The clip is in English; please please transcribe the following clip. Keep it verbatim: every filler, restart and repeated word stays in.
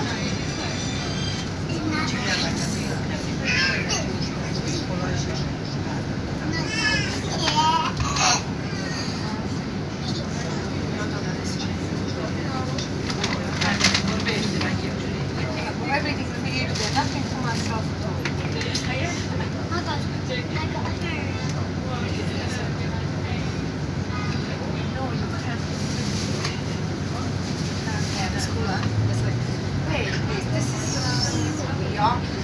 Everything for you to do, nothing for myself at all. I got, I got her. No, you can't. Yeah, the school, huh? It's like, wait, this is York.